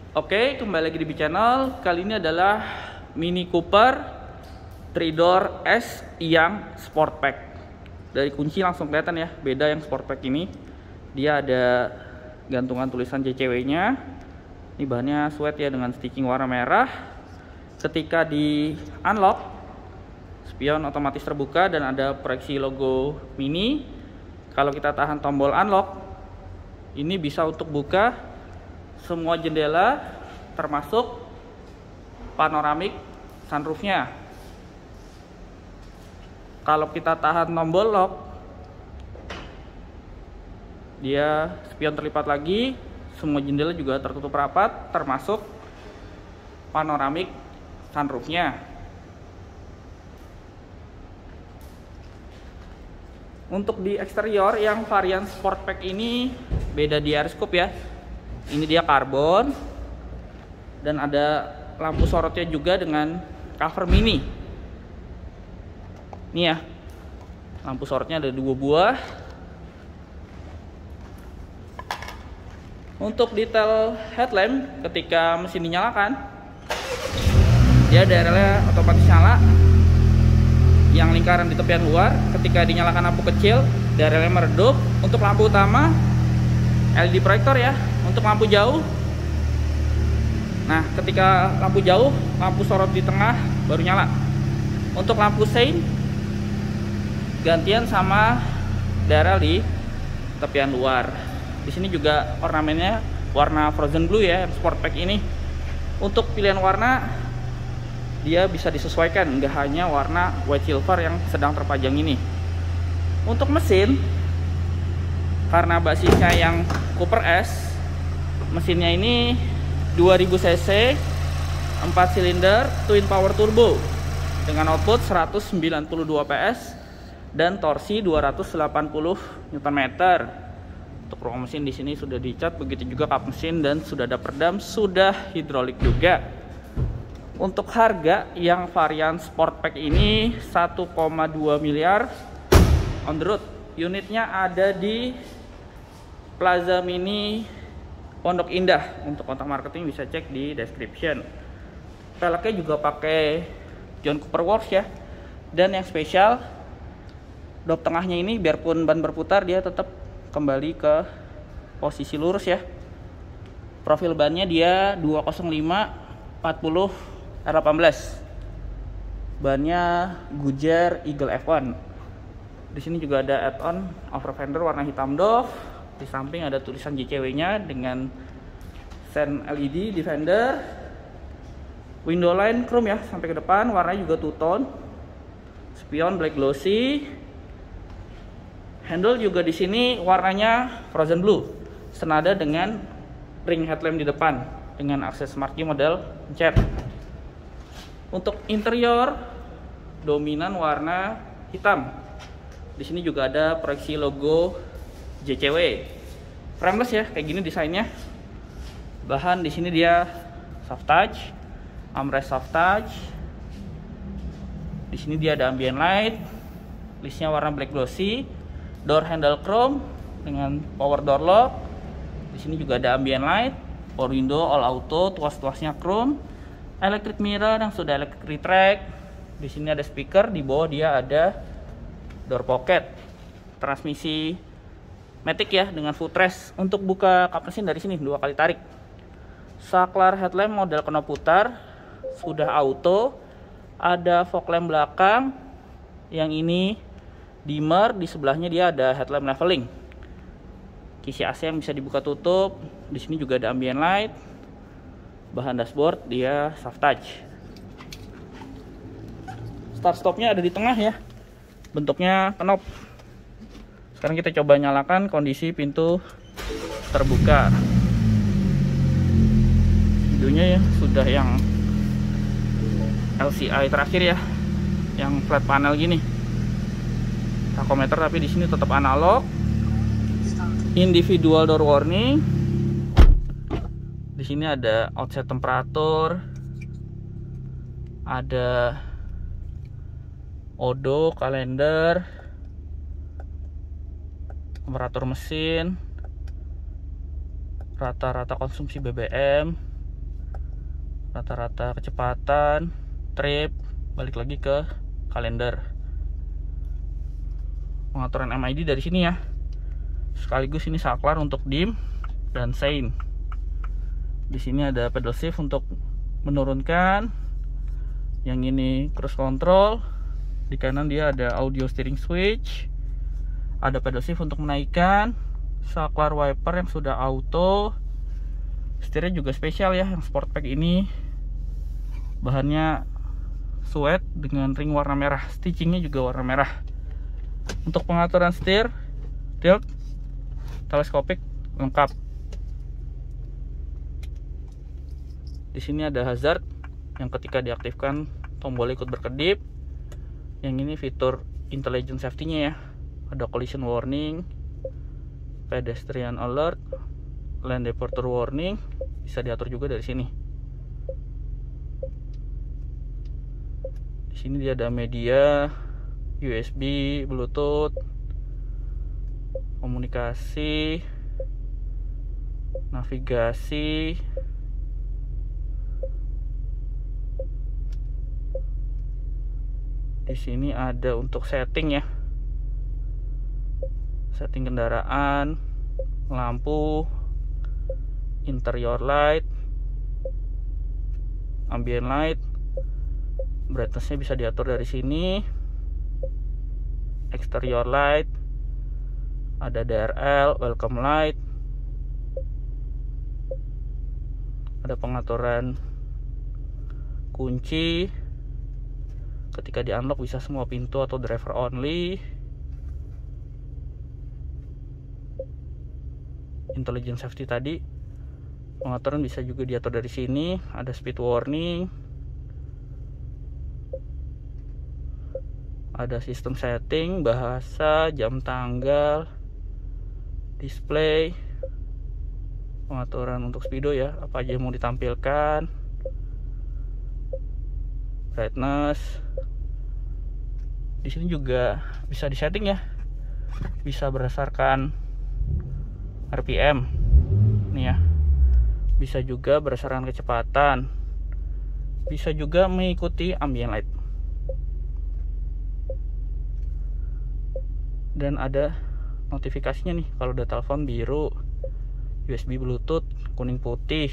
Oke, kembali lagi di channel. Kali ini adalah Mini Cooper 3-door S yang Sport Pack. Dari kunci langsung kelihatan ya, beda yang Sport Pack ini. Dia ada gantungan tulisan JCW-nya. Ini bahannya suede ya dengan stitching warna merah. Ketika di unlock, spion otomatis terbuka dan ada proyeksi logo Mini. Kalau kita tahan tombol unlock, ini bisa untuk buka semua jendela termasuk panoramik sunroofnya. Kalau kita tahan tombol lock, dia spion terlipat lagi, semua jendela juga tertutup rapat termasuk panoramik sunroofnya. Untuk di eksterior yang varian Sport Pack ini beda di airscope ya. Ini dia karbon dan ada lampu sorotnya juga dengan cover mini. Ini ya, lampu sorotnya ada 2 buah. Untuk detail headlamp, ketika mesin dinyalakan, dia DRL-nya otomatis nyala. Yang lingkaran di tepian luar, ketika dinyalakan lampu kecil, DRL-nya meredup. Untuk lampu utama, LED proyektor ya. Untuk lampu jauh, nah ketika lampu jauh, lampu sorot di tengah baru nyala. Untuk lampu sein, gantian sama DRL di tepian luar. Di sini juga ornamennya warna frozen blue ya, Sport Pack ini. Untuk pilihan warna, dia bisa disesuaikan, nggak hanya warna white silver yang sedang terpajang ini. Untuk mesin, karena basisnya yang Cooper S, mesinnya ini 2000 cc 4 silinder twin power turbo dengan output 192 PS dan torsi 280 Nm. Untuk ruang mesin di sini sudah dicat, begitu juga kap mesin dan sudah ada perdam, sudah hidrolik juga. Untuk harga yang varian Sport Pack ini 1,2 miliar on the road. Unitnya ada di Plaza Mini Pondok Indah. Untuk kontak marketing bisa cek di description. Velgnya juga pakai John Cooper Works ya. Dan yang spesial, dop tengahnya ini biarpun ban berputar dia tetap kembali ke posisi lurus ya. Profil bannya dia 205 40 R18. Bannya Goodyear Eagle F1. Di sini juga ada add-on over fender warna hitam doff. Di samping ada tulisan JCW-nya dengan sen LED di fender. Window line chrome ya sampai ke depan, warnanya juga two tone. Spion black glossy. Handle juga di sini warnanya frozen blue, senada dengan ring headlamp di depan dengan akses smart key model pencet. Untuk interior dominan warna hitam. Di sini juga ada proyeksi logo JCW. Frameless ya, kayak gini desainnya. Bahan di sini dia soft touch, armrest soft touch. Di sini dia ada ambient light, listnya warna black glossy, door handle chrome dengan power door lock. Di sini juga ada ambient light, power window all auto, tuas-tuasnya chrome, electric mirror yang sudah electric retract. Di sini ada speaker, di bawah dia ada door pocket. Transmisi matic ya dengan footrest. Untuk buka kap mesin dari sini 2 kali tarik. Saklar headlamp model knob putar, sudah auto. Ada fog lamp belakang. Yang ini dimmer, di sebelahnya dia ada headlamp leveling. Kisi AC yang bisa dibuka tutup. Di sini juga ada ambient light. Bahan dashboard dia soft touch. Start stopnya ada di tengah ya. Bentuknya knob. Sekarang kita coba nyalakan, kondisi pintu terbuka. Videonya ya sudah yang LCI terakhir ya, yang flat panel gini. Tachometer tapi di sini tetap analog. Individual door warning. Di sini ada outset temperatur, ada odo, kalender, temperatur mesin, rata-rata konsumsi BBM, rata-rata kecepatan, trip, balik lagi ke kalender. Pengaturan MID dari sini ya. Sekaligus ini saklar untuk dim dan sein. Di sini ada pedal shift untuk menurunkan. Yang ini cruise control. Di kanan dia ada audio steering switch. Ada pedal shift untuk menaikkan. Saklar wiper yang sudah auto. Setirnya juga spesial ya, yang sport pack ini. Bahannya suede dengan ring warna merah. Stitchingnya juga warna merah. Untuk pengaturan setir, tilt, teleskopik lengkap. Di sini ada hazard yang ketika diaktifkan tombolnya ikut berkedip. Yang ini fitur intelligent safety-nya ya. Ada collision warning, pedestrian alert, lane departure warning, bisa diatur juga dari sini. Di sini dia ada media, USB, Bluetooth, komunikasi, navigasi, di sini ada untuk setting ya, setting kendaraan, lampu, interior light, ambient light, brightness-nya bisa diatur dari sini, exterior light, ada DRL, welcome light, ada pengaturan kunci, ketika di unlock bisa semua pintu atau driver only, intelligent safety tadi, pengaturan bisa juga diatur dari sini, ada speed warning, ada sistem setting, bahasa, jam tanggal, display, pengaturan untuk speedo ya, apa aja yang mau ditampilkan, brightness. Di sini juga bisa disetting ya, bisa berdasarkan RPM nih ya, bisa juga berdasarkan kecepatan, bisa juga mengikuti ambient light. Dan ada notifikasinya nih, kalau udah telepon biru, USB Bluetooth kuning putih,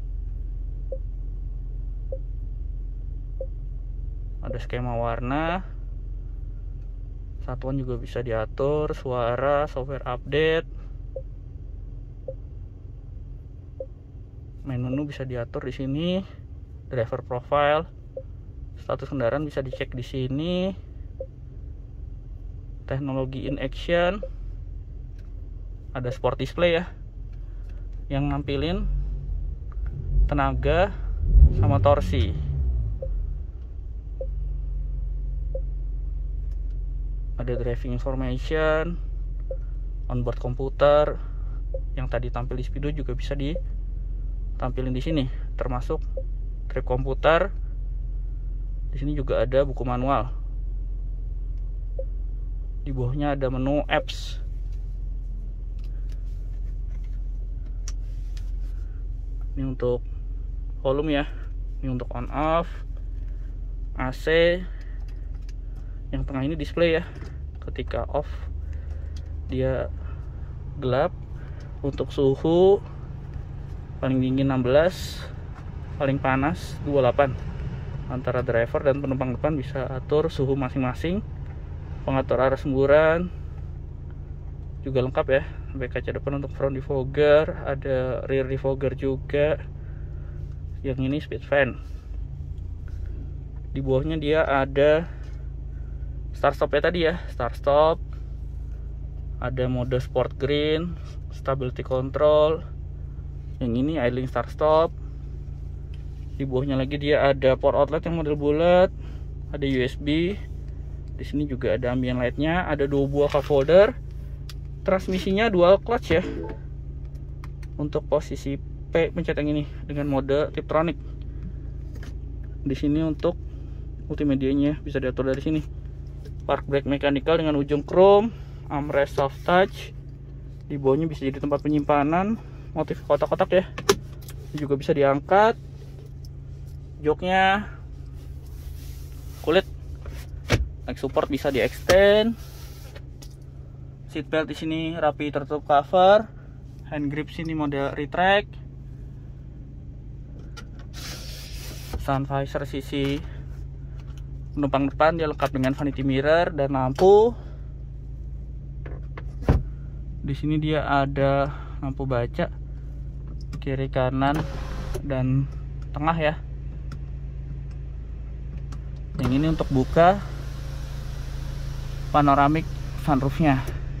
ada skema warna, satuan juga bisa diatur, suara, software update, main menu bisa diatur di sini, driver profile, status kendaraan bisa dicek di sini, teknologi in action, ada sport display ya, yang nampilin tenaga sama torsi. Ada driving information, onboard komputer, yang tadi tampil di speedo juga bisa ditampilin di sini, termasuk trip komputer. Di sini juga ada buku manual. Di bawahnya ada menu apps. Ini untuk volume ya, ini untuk on off, AC. Yang tengah ini display ya, ketika off dia gelap. Untuk suhu paling dingin 16, paling panas 28. Antara driver dan penumpang depan bisa atur suhu masing-masing. Pengatur arah semburan juga lengkap ya, sampai kaca depan untuk front defogger, ada rear defogger juga. Yang ini speed fan. Di bawahnya dia ada start stop ya tadi ya, start stop, ada mode sport green, stability control, yang ini idling start stop. Di bawahnya lagi dia ada port outlet yang model bulat, ada USB. Di sini juga ada ambient lightnya, ada 2 buah cup holder, transmisinya dual clutch ya. Untuk posisi P pencet yang ini dengan mode Tiptronic. Di sini untuk multimedianya bisa diatur dari sini. Park brake mechanical dengan ujung chrome, armrest soft touch. Di bawahnya bisa jadi tempat penyimpanan, motif kotak-kotak ya. Ini juga bisa diangkat. Joknya kulit, leg support bisa di extend. Seat belt di sini rapi tertutup cover. Hand grip sini model retract. Sun visor sisi penumpang depan dia lengkap dengan vanity mirror dan lampu. Di sini dia ada lampu baca kiri kanan dan tengah ya. Yang ini untuk buka panoramik sunroofnya.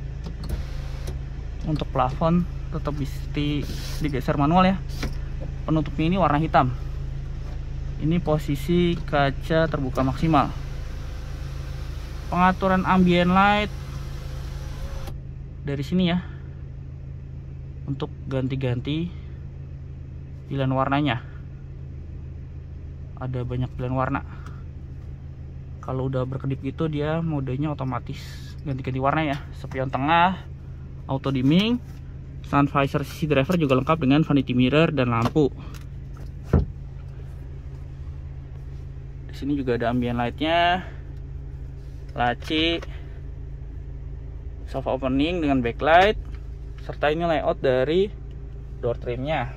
Untuk plafon tetap bisa digeser manual ya. Penutupnya ini warna hitam. Ini posisi kaca terbuka maksimal. Pengaturan ambient light dari sini ya. Untuk ganti-ganti pilihan warnanya. Ada banyak pilihan warna. Kalau udah berkedip gitu dia modenya otomatis ganti-ganti warna ya. Spion tengah, auto dimming, sun visor sisi driver juga lengkap dengan vanity mirror dan lampu. Di sini juga ada ambient lightnya, laci, soft opening dengan backlight, serta ini layout dari door trimnya.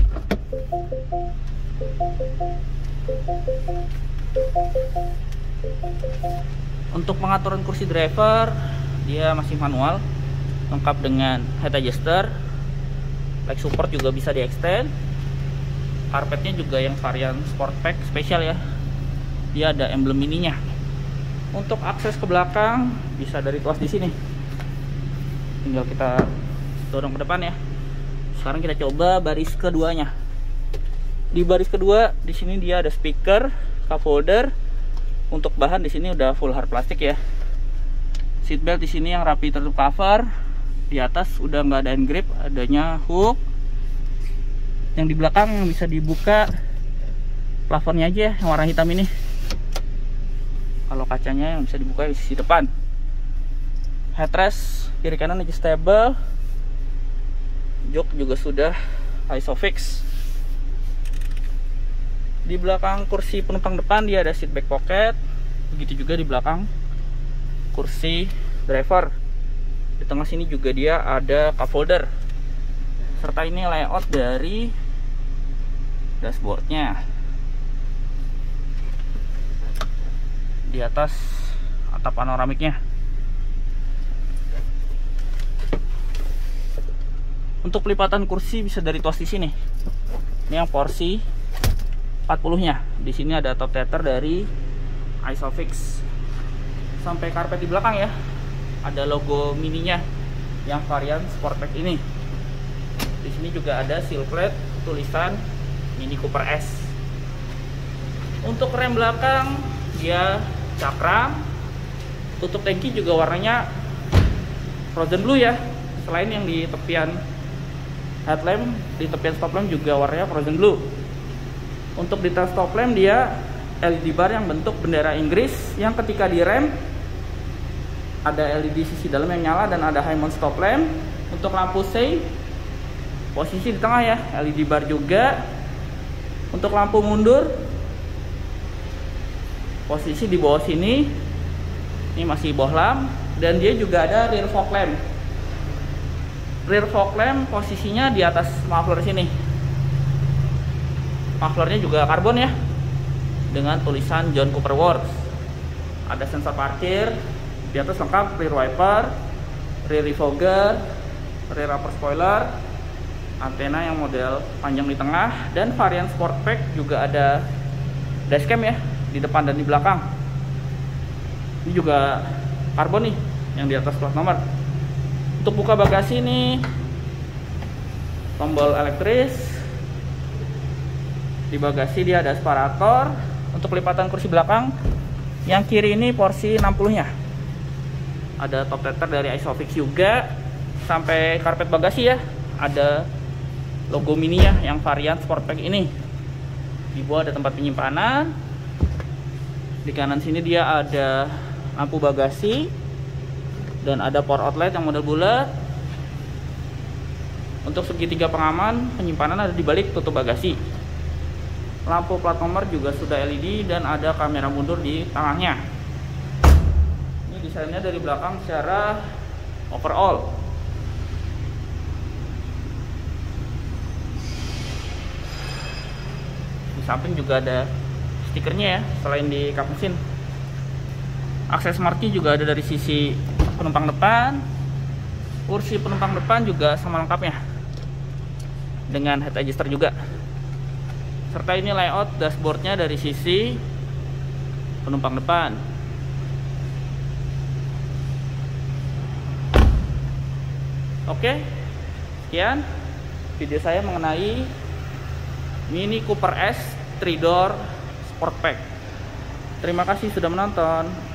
Untuk pengaturan kursi driver dia masih manual, lengkap dengan head adjuster, leg support juga bisa di extend. Karpetnya juga yang varian sport pack spesial ya, dia ada emblem mininya. Untuk akses ke belakang bisa dari tuas di sini, tinggal kita dorong ke depan ya. Sekarang kita coba baris keduanya. Di baris kedua di sini dia ada speaker, cup holder. Untuk bahan di sini udah full hard plastik ya. Seat belt di sini yang rapi tertutup cover. Di atas udah nggak ada hand grip, adanya hook. Yang di belakang yang bisa dibuka plafonnya aja yang warna hitam ini. Kalau kacanya yang bisa dibuka di sisi depan. Headrest kiri kanan adjustable. Jok juga sudah isofix. Di belakang kursi penumpang depan dia ada seat back pocket. Begitu juga di belakang kursi driver. Di tengah sini juga dia ada cup holder. Serta ini layout dari dashboardnya. Di atas atap panoramiknya. Untuk pelipatan kursi bisa dari tuas di sini. Ini yang porsi 40-nya. Di sini ada top tether dari Isofix. Sampai karpet di belakang ya. Ada logo mininya yang varian Sportback ini. Di sini juga ada seal plate tulisan Mini Cooper S. Untuk rem belakang dia cakram. Tutup tangki juga warnanya frozen blue ya. Selain yang di tepian headlamp, di tepian stop lamp juga warnanya frozen blue. Untuk detail stop lamp dia LED bar yang bentuk bendera Inggris, yang ketika direm ada LED sisi dalam yang nyala dan ada high mount stop lamp. Untuk lampu shade posisi di tengah ya, LED bar juga. Untuk lampu mundur posisi di bawah sini, ini masih bohlam, dan dia juga ada rear fog lamp. Rear fog lamp posisinya di atas muffler sini. Mufflernya juga karbon ya, dengan tulisan John Cooper Works. Ada sensor parkir, di atas lengkap rear wiper, rear defogger, rear upper spoiler, antena yang model panjang di tengah, dan varian Sportback juga ada dashcam ya, di depan dan di belakang. Ini juga karbon nih, yang di atas plat nomor. Untuk buka bagasi nih, tombol elektris. Di bagasi dia ada asparator. Untuk lipatan kursi belakang yang kiri ini porsi 60-nya. Ada top tether dari Isofix juga. Sampai karpet bagasi ya, ada logo mininya yang varian Sportback ini. Di bawah ada tempat penyimpanan. Di kanan sini dia ada lampu bagasi dan ada power outlet yang model bulat. Untuk segitiga pengaman penyimpanan ada di balik tutup bagasi. Lampu plat nomor juga sudah LED dan ada kamera mundur di tengahnya. Ini desainnya dari belakang secara overall. Di samping juga ada stikernya ya, selain di kap mesin. Akses smart key juga ada dari sisi penumpang depan. Kursi penumpang depan juga sama lengkapnya, dengan head adjuster juga. Serta ini layout dashboardnya dari sisi penumpang depan. Oke, sekian video saya mengenai Mini Cooper S 3-door Sportback. Terima kasih sudah menonton.